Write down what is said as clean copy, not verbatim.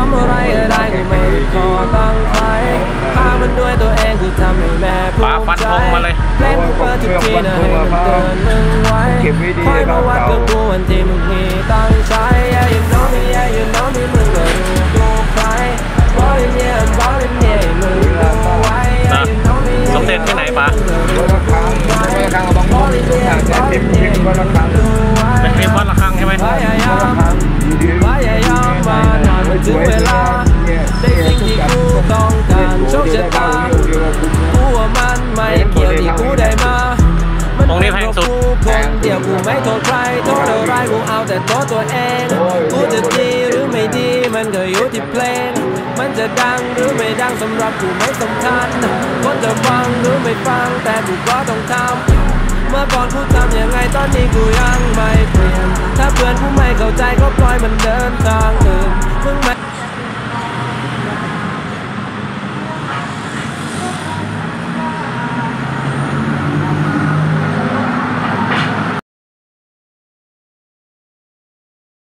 ำอะไรก็ได้กูไม่ได้ขอตั้งใครพามันด้วยตัวเองกูทำให้แม่ภูมิใจเพลงกูเปิดทุกทีนะให้มันเตือนมึงไว้คอยมาวัดกับกูวันที่มึงมีตั้งใจ yeah you know me yeah you know me มึงก็รู้กูใครบอกเลยเนี่ยบอกเลยเนี่ยมึงรู้ไว้ yeah you know me สมเด็จที่ไหนปะวัดระฆังบางคนอยากจะเป็นเพลงวัดระฆังเป็นเพลงวัดระฆังใช่ไหมพยายามมานานมาถึงเวลาได้สิ่งที่กูต้องการโชคชะตากูว่ามันไม่เกี่ยวที่กูได้มามันเป็นเพราะกูคนเดียวกูไม่โทษใครโทษอะไรกูเอาแต่โทษตัวเองกูจะดีหรือไม่ดีมันก็อยู่ที่เพลงมันจะดังหรือไม่ดังสำหรับกูไม่สำคัญคนจะฟังหรือไม่ฟังแต่กูก็ต้องทำเมื่อก่อนกูทำยังไงตอนนี้กูยังไม่เปลี่ยนถ้าเพื่อนกูไม่เข้าใจก็ปล่อยมันเดินทางอื่นมึงไม่